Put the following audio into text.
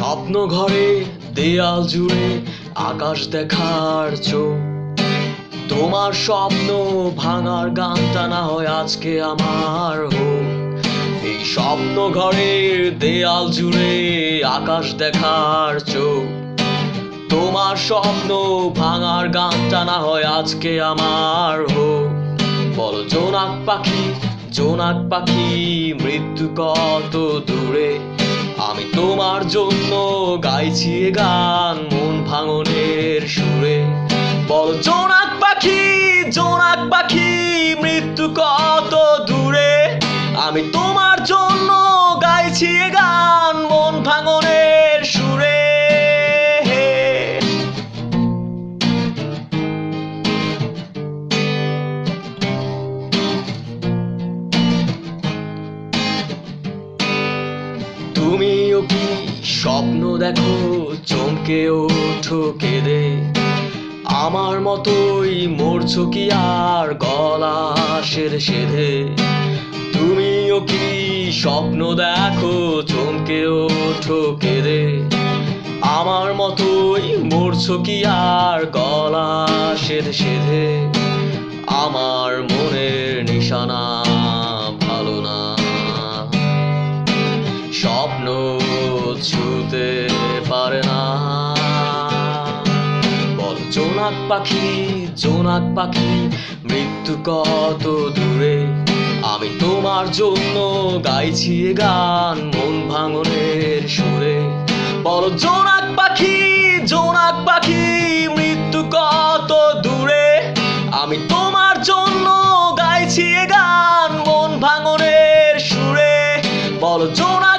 স্বপ্ন ঘরে দেয়াল জুড়ে আকাশ দেখার চোখ, তোমার স্বপ্ন ভাঙার গানটা না হয় আজকে আমার হোক। এই স্বপ্ন ঘরের দেয়াল জুড়ে আকাশ দেখার চোখ, তোমার স্বপ্ন ভাঙার গানটা না হয় আজকে আমার হোক। বলো জোনাক পাখি, জোনাক পাখি মৃত্যু কত দূরে, আমি তোমার জন্য গাইছি গান মন ভাঙনের সুরে। বলো জোনাক পাখি, জোনাক পাখি মৃত্যু কত দূরে, আমি তোমার জন্য গাইছি গান মন ভাঙনের সুরে। তুমিও কি স্বপ্ন দেখো চমকে ওঠো কেঁদে, আমার মতোই মরছো কি আর গলা সেধে। তুমিও কি স্বপ্ন দেখো চমকে ওঠো কেঁদে, আমার মতোই মরছো কি আর গলা সেধে। আমার মনের নিশানা ভালো না, স্বপ্ন ছুতে পারে না। বল জোনাক পাখি, জোনাক পাখি মৃত্যু কত দূরে, আমি তোমার জন্য গাইছি গান মন ভাঙনের সুরে। বল জোনাক পাখি, জোনাক পাখি মৃত্যু কত দূরে, আমি তোমার জন্য গাইছি গান মন ভাঙনের সুরে। বল জোনাক